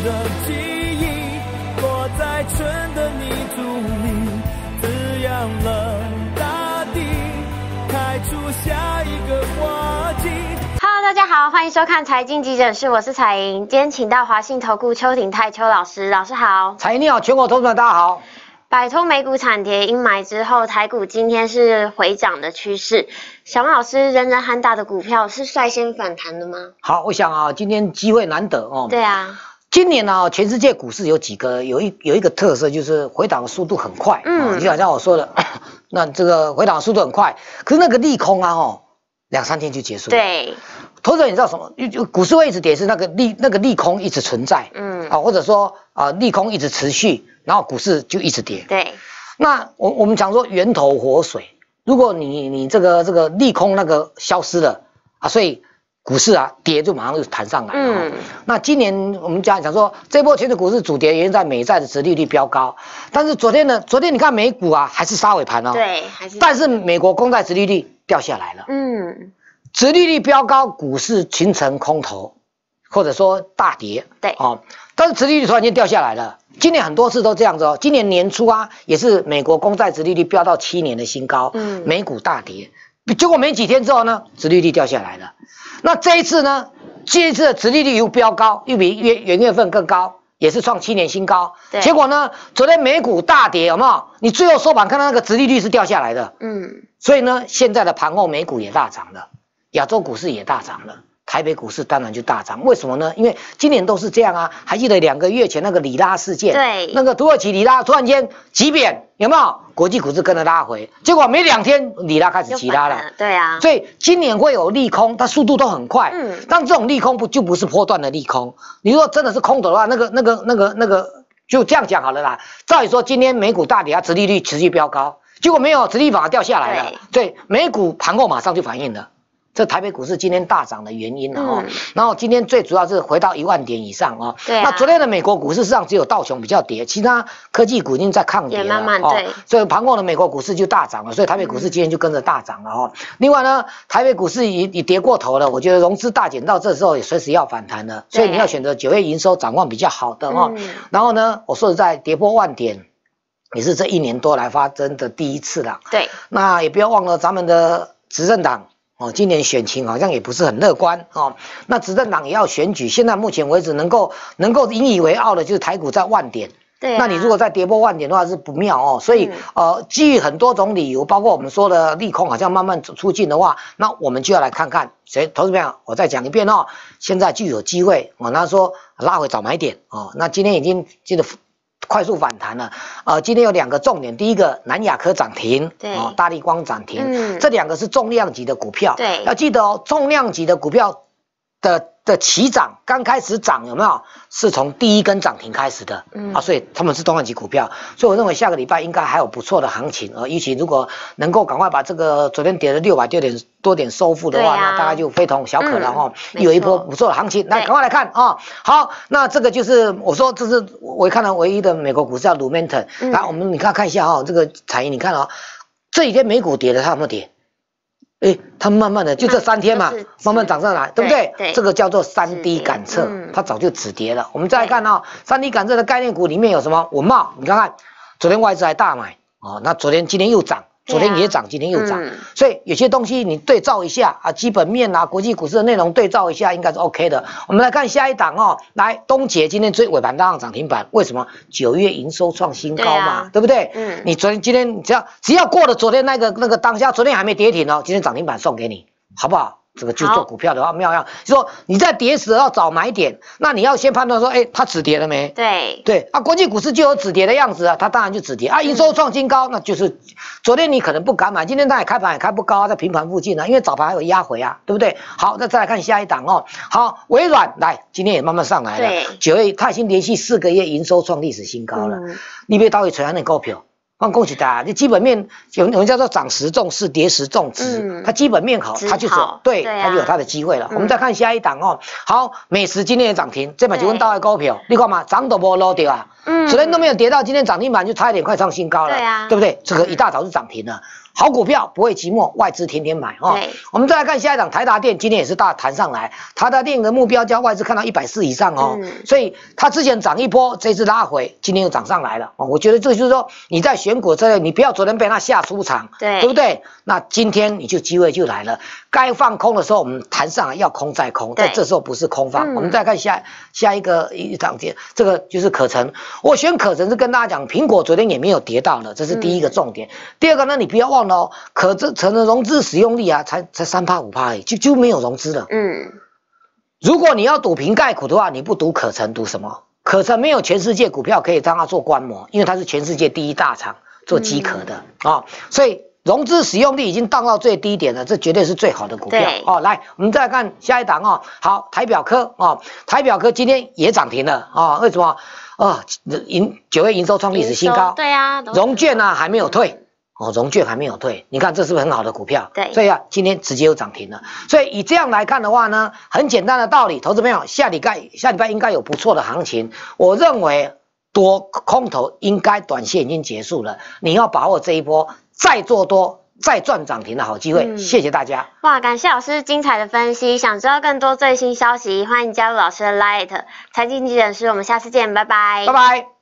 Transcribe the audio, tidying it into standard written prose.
的记忆，躲在春的泥土里，滋养了大地，开出下一个花季。 Hello， 大家好，欢迎收看财经急诊室，我是彩莹。今天请到华信投顾邱鼎泰邱老师，老师好。 彩莹你好，全国投资者大家好。 摆脱美股惨跌阴霾之后，台股今天是回涨的趋势。小王老师，人人喊打的股票是率先反弹的吗？ 好，我想啊，今天机会难得哦。 对啊。 今年呢，全世界股市有一个特色，就是回档的速度很快。就好像我说的，那这个回档的速度很快，可是那个利空啊，2-3天就结束了。 对。 投资者你知道什么？股市会一直跌，是那个利空一直存在。或者说利空一直持续，然后股市就一直跌。 对。那我们讲说源头活水，如果你这个利空那个消失了啊，所以股市啊跌就马上就弹上来了。那今年我们讲说这波全球股市主跌原因在美债的殖利率飙高，但是昨天你看美股啊还是杀尾盘哦。 对，还是。 但是美国公债殖利率掉下来了。殖利率飙高，股市形成空头，或者说大跌。 对。 但是殖利率突然间掉下来了。今年很多次都这样子哦。今年年初啊，也是美国公债殖利率飙到7年的新高，美股大跌。结果没几天之后呢，殖利率掉下来了。那这一次呢，这一次的殖利率又飙高，又比元月份更高，也是创7年新高。结果呢，昨天美股大跌，有没有？你最后收盘看到那个殖利率是掉下来的。所以呢，现在的盘后美股也大涨了，亚洲股市也大涨了。台北股市当然就大涨，为什么呢？因为今年都是这样啊。还记得2个月前那个里拉事件，对，那个土耳其里拉突然间急贬，有没有？国际股市跟着拉回，结果没2天里拉开始急拉了。 对啊， 所以今年会有利空，它速度都很快。但这种利空就不是波段的利空。你如果真的是空头的话，那个就这样讲好了啦。照理说今天美股大跌，它殖利率持续飙高，结果没有，殖利率反而掉下来了。所以美股盘后马上就反应了。这台北股市今天大涨的原因然后今天最主要是回到1万点以上那昨天的美国股市实际上只有道琼比较跌，其他科技股已经在抗跌了， 慢慢对。 所以盘后的美国股市就大涨了，所以台北股市今天就跟着大涨了另外呢，台北股市也跌过头了，我觉得融资大减到这时候也随时要反弹了，所以你要选择9月营收展望比较好的然后呢，我说实在跌破1万点，也是这1年多来发生的第一次了。对。那也不要忘了咱们的执政党。今年选情好像也不是很乐观那执政党也要选举，现在目前为止能够引以为傲的就是台股在1万点。对。那你如果再跌破1万点的话是不妙所以基于很多种理由，包括我们说的利空好像慢慢出尽的话，那我们就要来看看投资朋友，我再讲一遍现在就有机会那说拉回早买点那今天已经记得快速反弹了今天有2个重点，第一个南亚科涨停，对大立光涨停，这2个是重量级的股票，对，要记得重量级的股票的起涨刚开始涨有没有是从第一根涨停开始的所以他们是重量级股票，所以我认为下个礼拜应该还有不错的行情尤其如果能够赶快把这个昨天跌了600多点收复的话那大概就非同小可了有一波不错的行情，来赶快来看好，那这个就是我说这是我看到唯一的美国股市叫 Lumentum 来你看一下这个彩银你看这几天美股跌的它有没有跌？他们慢慢的就这3天嘛，慢慢涨上来，对不对？对，这个叫做3D 感测，它早就止跌了。我们再来看3D 感测的概念股里面有什么？文茂，你看看，昨天外资还大买那今天又涨。昨天也涨，今天又涨，所以有些东西你对照一下基本面国际股市的内容对照一下，应该是 OK 的。我们来看下一档来东捷今天尾盘拉上涨停板，为什么？9月营收创新高嘛，对不对？你今天只要过了昨天那个当下，昨天还没跌停今天涨停板送给你，好不好？这个就做股票的话妙样，就说你在跌时要找买点，那你要先判断说，它止跌了没？对国际股市就有止跌的样子它当然就止跌营收创新高，那就是昨天你可能不敢买，今天它也开盘也开不高在平盘附近因为早盘还有压回对不对？好，那再来看下一档好，微软来今天也慢慢上来了，9月它已经连续4个月营收创历史新高了，你别到底存在那股票。恭喜大家，你基本面有人叫做涨时重视，跌时重值，它基本面好，它就对，它就有它的机会了。我们再看下一档好，美食今天也涨停，这把就跟大外股票，你看嘛，涨都没落掉昨天都没有跌到，今天涨停板就差一点快创新高了，对不对？这个一大早就涨停了。 好股票不会寂寞，外资天天买哦。我们再来看下一档台达电，今天也是大弹上来，台达电的目标价外资看到140以上哦，所以它之前涨一波，这次拉回，今天又涨上来了哦。我觉得这就是说你在选股这，你不要昨天被它吓出场，对不对？那今天你就机会就来了，该放空的时候我们弹上来要空再空，在这时候不是空方。我们再看下一个一档节，这个就是可成。我选可成是跟大家讲，苹果昨天也没有跌到的，这是第一个重点。第二个呢，你不要忘了哦，可成的融资使用率啊，才3%、5%而已，就没有融资了。如果你要赌瓶盖股的话，你不赌可成，赌什么？可成没有全世界股票可以让它做观摩，因为它是全世界第一大厂做机壳的啊，所以融资使用率已经降到最低点了，这绝对是最好的股票哦。来，我们再来看下一档哦。好，台表科哦，台表科今天也涨停了啊、哦？为什么？9月营收创历史新高， 对啊， 融券啊还没有退。融券还没有退，你看这是不是很好的股票？ 对， 所以啊，今天直接又涨停了。所以以这样来看的话呢，很简单的道理，投资朋友，下礼拜应该有不错的行情。我认为多空头应该短线已经结束了，你要把握这一波再做多再赚涨停的好机会。谢谢大家。 哇，感谢老师精彩的分析。想知道更多最新消息，欢迎加入老师的 Light 财经记者室。我们下次见，拜拜。 拜拜。